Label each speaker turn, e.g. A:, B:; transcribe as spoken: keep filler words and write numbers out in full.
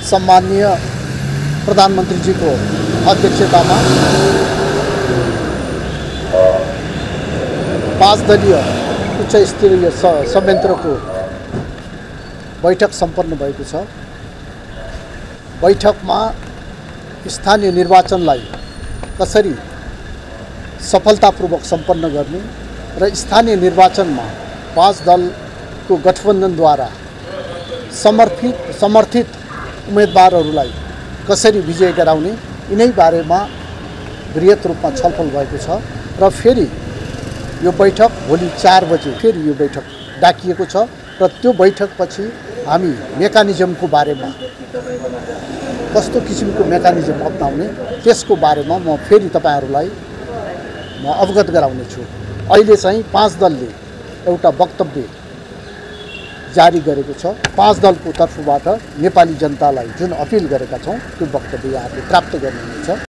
A: सम्माननीय प्रधानमंत्री को अध्यक्षता में पाँच दलीय उच्च स्तरीय संयंत्र को बैठक संपन्न भएको छ। बैठक में स्थानीय निर्वाचनलाई कसरी सफलतापूर्वक संपन्न गर्ने र स्थानीय निर्वाचन में पाँच दल को गठबंधन द्वारा समर्थित समर्थित उम्मेदवारहरूलाई कसरी विजय गराउने यिनै बारेमा बृहत रूपमा छलफल भएको छ र फेरि यो बैठक भोलि चार बजे फेरि यो बैठक डाकिएको छ र त्यो बैठकपछि हामी मेकानिजमको बारेमा कस्तो किसिमको मेकानिजम अपनाउने त्यसको बारेमा म फेरि तपाईहरुलाई म अवगत गराउने छु। अहिले चाहिँ पाँच दलले एउटा वक्तव्य जारी गरेको छ। पाँच दलको तर्फबाट नेपाली जनतालाई जुन अपिल गरेका छौं त्यो वक्तव्य यहाँले प्राप्त गर्नुहुनेछ।